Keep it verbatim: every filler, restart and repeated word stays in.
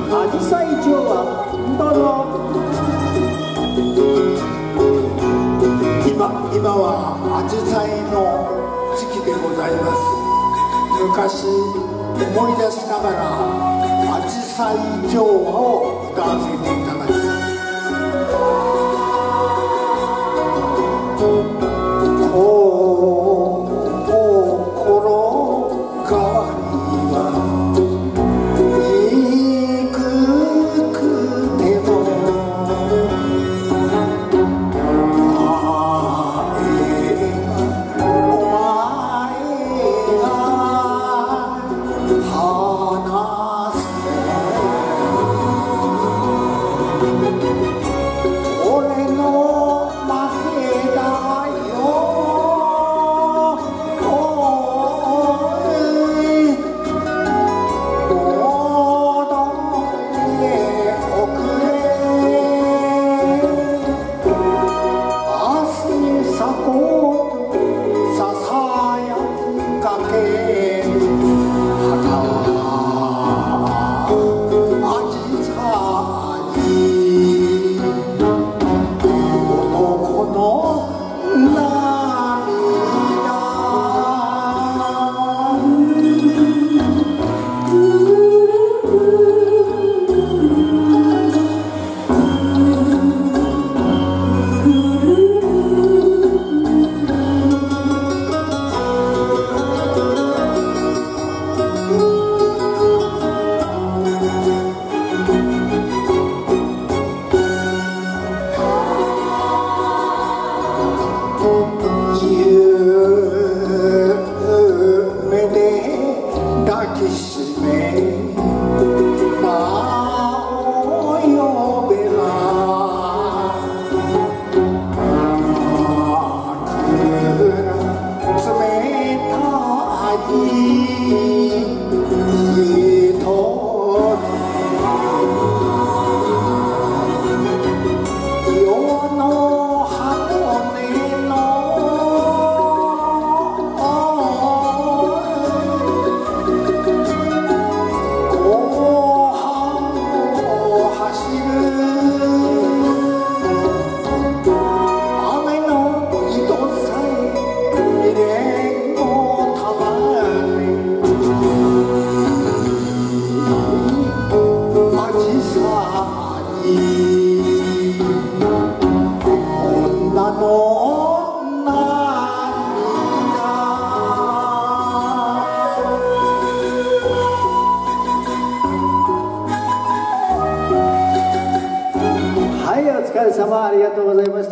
あじさい町はどうぞ。 今今はあじさいの時期でございます。昔思い出しながらあじさい町を歌わせていただきます。 はい、お疲れ様、ありがとうございました。